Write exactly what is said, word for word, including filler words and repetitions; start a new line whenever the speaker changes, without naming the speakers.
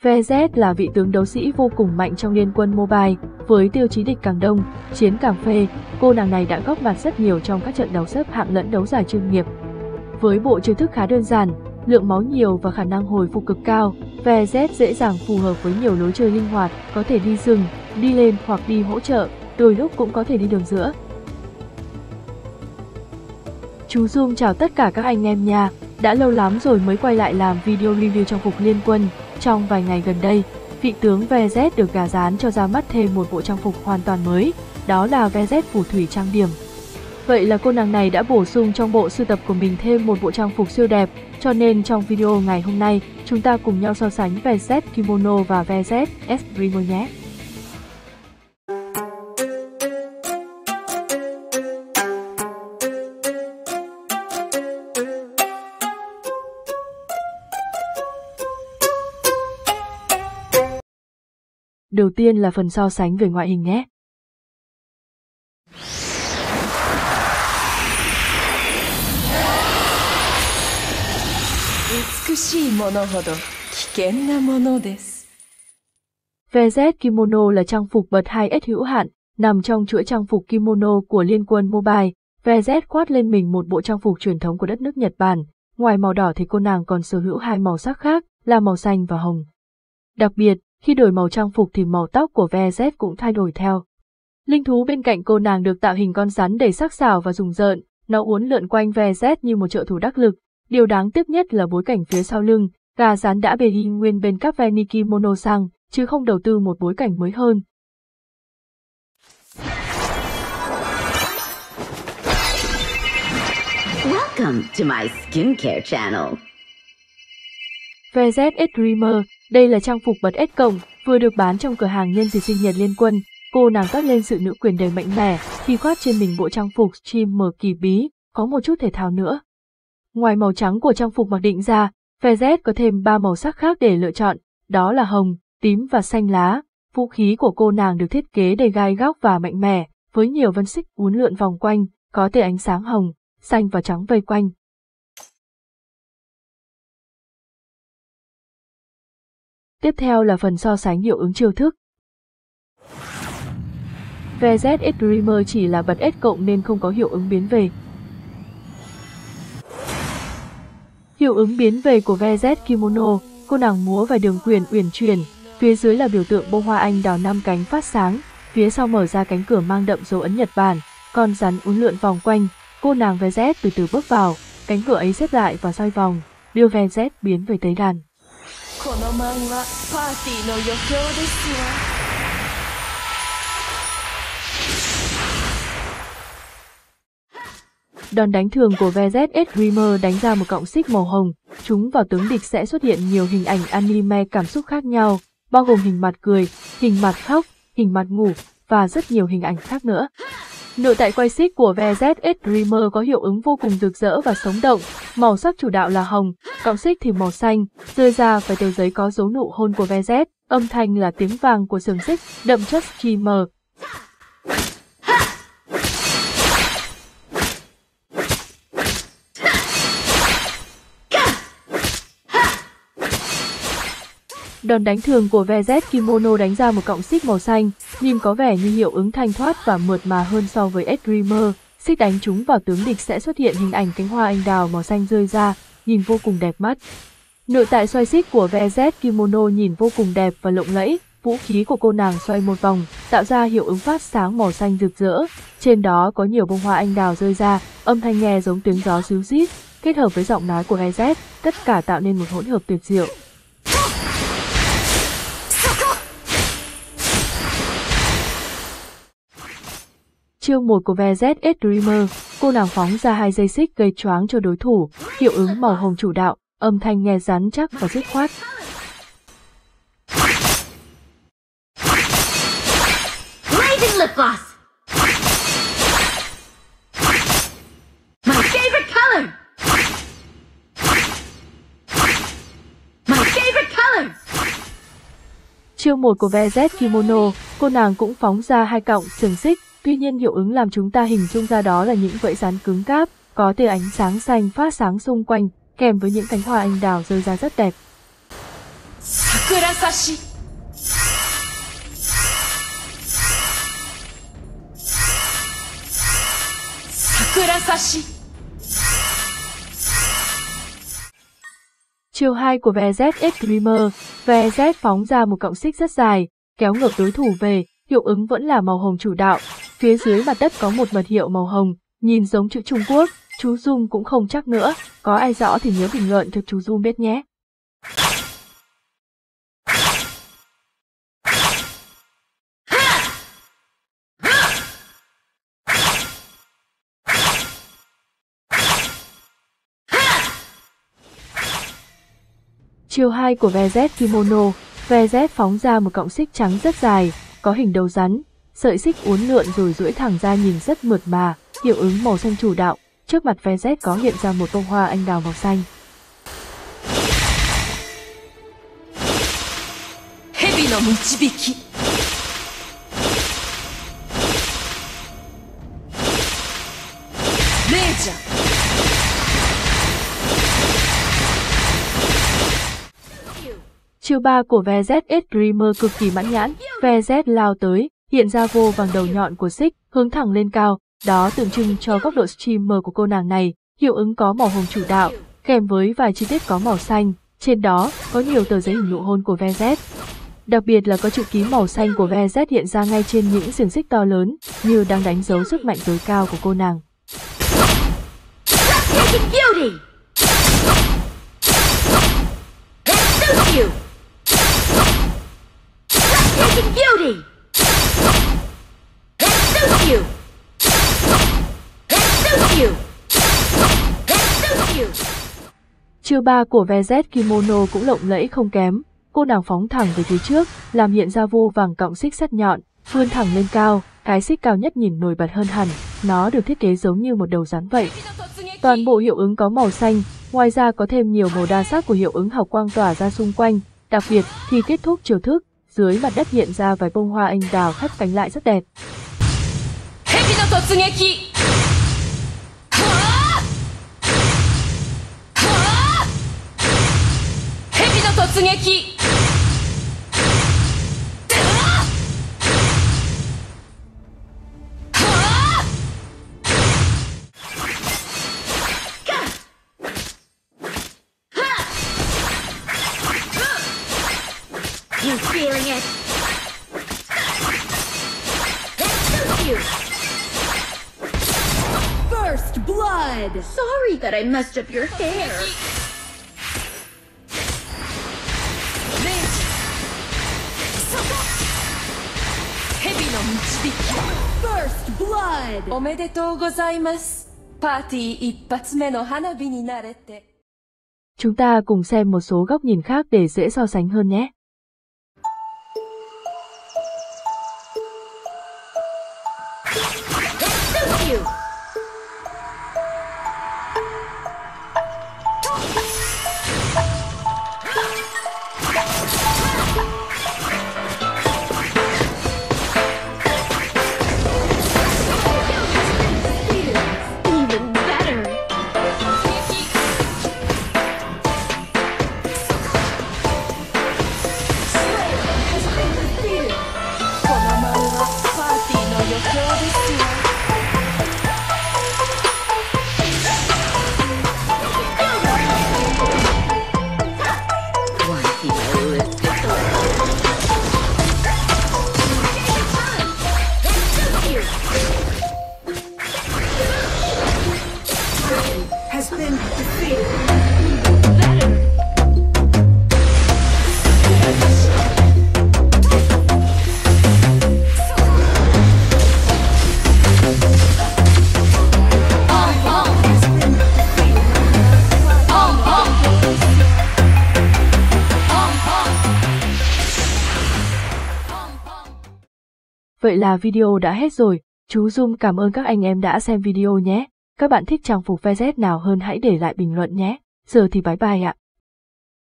vê zét là vị tướng đấu sĩ vô cùng mạnh trong Liên Quân Mobile, với tiêu chí địch càng đông, chiến càng phê, cô nàng này đã góp mặt rất nhiều trong các trận đấu xếp hạng lẫn đấu giải chuyên nghiệp. Với bộ chiêu thức khá đơn giản, lượng máu nhiều và khả năng hồi phục cực cao, vê zét dễ dàng phù hợp với nhiều lối chơi linh hoạt, có thể đi rừng, đi lên hoặc đi hỗ trợ, đôi lúc cũng có thể đi đường giữa. Chú Zoom chào tất cả các anh em nha, đã lâu lắm rồi mới quay lại làm video review trang phục Liên Quân. Trong vài ngày gần đây, vị tướng vê zét được gà rán cho ra mắt thêm một bộ trang phục hoàn toàn mới, đó là vê zét phù thủy trang điểm. Vậy là cô nàng này đã bổ sung trong bộ sưu tập của mình thêm một bộ trang phục siêu đẹp, cho nên trong video ngày hôm nay, chúng ta cùng nhau so sánh vê zét Kimono và vê zét Eskrima nhé. Đầu tiên là phần so sánh về ngoại hình nhé. vê zét Kimono là trang phục bậc hai S hữu hạn, nằm trong chuỗi trang phục kimono của Liên Quân Mobile. vê zét khoác lên mình một bộ trang phục truyền thống của đất nước Nhật Bản. Ngoài màu đỏ thì cô nàng còn sở hữu hai màu sắc khác là màu xanh và hồng. Đặc biệt, khi đổi màu trang phục thì màu tóc của vê zét cũng thay đổi theo. Linh thú bên cạnh cô nàng được tạo hình con rắn đầy sắc sảo và rùng rợn, nó uốn lượn quanh vê zét như một trợ thủ đắc lực. Điều đáng tiếc nhất là bối cảnh phía sau lưng, gà rán đã bề đi nguyên bên các veni kimono sang, chứ không đầu tư một bối cảnh mới hơn.
Welcome to my skincare channel.
vê zét Eskrima, đây là trang phục bật S cộng, vừa được bán trong cửa hàng nhân dịp sinh nhật Liên Quân. Cô nàng toát lên sự nữ quyền đầy mạnh mẽ khi khoác trên mình bộ trang phục streamer kỳ bí, có một chút thể thao nữa. Ngoài màu trắng của trang phục mặc định ra, vê zét có thêm ba màu sắc khác để lựa chọn, đó là hồng, tím và xanh lá. Vũ khí của cô nàng được thiết kế đầy gai góc và mạnh mẽ, với nhiều vân xích uốn lượn vòng quanh, có tia ánh sáng hồng, xanh và trắng vây quanh. Tiếp theo là phần so sánh hiệu ứng chiêu thức. vê zét Eskrima chỉ là bật S cộng nên không có hiệu ứng biến về. Hiệu ứng biến về của vê zét Kimono, cô nàng múa vài đường quyền uyển chuyển, phía dưới là biểu tượng bông hoa anh đào năm cánh phát sáng, phía sau mở ra cánh cửa mang đậm dấu ấn Nhật Bản, con rắn uốn lượn vòng quanh, cô nàng vê zét từ từ bước vào, cánh cửa ấy xếp lại và xoay vòng, đưa vê zét biến về tế đàn. Đòn đánh thường của vê zét Eskrima đánh ra một cọng xích màu hồng, chúng vào tướng địch sẽ xuất hiện nhiều hình ảnh anime cảm xúc khác nhau, bao gồm hình mặt cười, hình mặt khóc, hình mặt ngủ và rất nhiều hình ảnh khác nữa. Nội tại quay xích của vê zét Eskrima có hiệu ứng vô cùng rực rỡ và sống động, màu sắc chủ đạo là hồng, cọng xích thì màu xanh, rơi ra vài tờ giấy có dấu nụ hôn của vê zét, âm thanh là tiếng vàng của xiềng xích, đậm chất streamer. Đòn đánh thường của vê zét Kimono đánh ra một cọng xích màu xanh, nhìn có vẻ như hiệu ứng thanh thoát và mượt mà hơn so với Eskrima. Xích đánh chúng vào tướng địch sẽ xuất hiện hình ảnh cánh hoa anh đào màu xanh rơi ra, nhìn vô cùng đẹp mắt. Nội tại xoay xích của vê zét Kimono nhìn vô cùng đẹp và lộng lẫy, vũ khí của cô nàng xoay một vòng, tạo ra hiệu ứng phát sáng màu xanh rực rỡ. Trên đó có nhiều bông hoa anh đào rơi ra, âm thanh nghe giống tiếng gió ríu rít, kết hợp với giọng nói của vê zét, tất cả tạo nên một hỗn hợp tuyệt diệu. Chiêu một của vê zét Eskrima, cô nàng phóng ra hai dây xích gây choáng cho đối thủ, hiệu ứng màu hồng chủ đạo, âm thanh nghe rắn chắc và dứt khoát.
Blazing lip gloss. My favorite color. My favorite color.
Chiêu một của vê zét Kimono, cô nàng cũng phóng ra hai cọng xiềng xích, tuy nhiên hiệu ứng làm chúng ta hình dung ra đó là những vẫy rắn cứng cáp, có tia ánh sáng xanh phát sáng xung quanh, kèm với những cánh hoa anh đào rơi ra rất đẹp.
Sakurasashi. Sakurasashi.
Chiêu hai của vê zét Extremer, vê zét phóng ra một cọng xích rất dài, kéo ngược đối thủ về, hiệu ứng vẫn là màu hồng chủ đạo. Phía dưới mặt đất có một mật hiệu màu hồng, nhìn giống chữ Trung Quốc, chú Zoom cũng không chắc nữa, có ai rõ thì nhớ bình luận cho chú Zoom biết nhé. Chiêu hai của vê zét Kimono, vê zét phóng ra một cọng xích trắng rất dài, có hình đầu rắn, sợi xích uốn lượn rồi duỗi thẳng ra nhìn rất mượt mà, hiệu ứng màu xanh chủ đạo, trước mặt vê zét có hiện ra một bông hoa anh đào màu xanh.
Hebi no michibiki. Reija.
Chiêu ba của vê zét Extremer cực kỳ mãn nhãn, vê zét lao tới, hiện ra vô vàng đầu nhọn của xích, hướng thẳng lên cao, đó tượng trưng cho góc độ streamer của cô nàng này, hiệu ứng có màu hồng chủ đạo, kèm với vài chi tiết có màu xanh, trên đó có nhiều tờ giấy hình nụ hôn của vê zét. Đặc biệt là có chữ ký màu xanh của vê zét hiện ra ngay trên những xiềng xích to lớn, như đang đánh dấu sức mạnh tối cao của cô nàng.
Beauty! That suits you! That suits you! That suits you!
Chiêu ba của vê zét Kimono cũng lộng lẫy không kém, cô nàng phóng thẳng về phía trước, làm hiện ra vô vàng cọng xích sắt nhọn, vươn thẳng lên cao, cái xích cao nhất nhìn nổi bật hơn hẳn, nó được thiết kế giống như một đầu rắn vậy. Toàn bộ hiệu ứng có màu xanh, ngoài ra có thêm nhiều màu đa sắc của hiệu ứng hào quang tỏa ra xung quanh, đặc biệt khi kết thúc chiêu thức, dưới mặt đất hiện ra vài bông hoa anh đào khép cánh lại rất đẹp.
Hebi no totsugeki. Hebi no totsugeki.
You feeling it? That suits you!
First blood.
Sorry that I messed up your hair.
Hebi no michibiki. First blood. Omedetou gozaimasu. Party ippatsume no hanabi ni narete.
Chúng ta cùng xem một số góc nhìn khác để dễ so sánh hơn nhé.
Even better!
Vậy là video đã hết rồi, chú Zoom cảm ơn các anh em đã xem video nhé. Các bạn thích trang phục vê zét nào hơn hãy để lại bình luận nhé. Giờ thì bye bye ạ.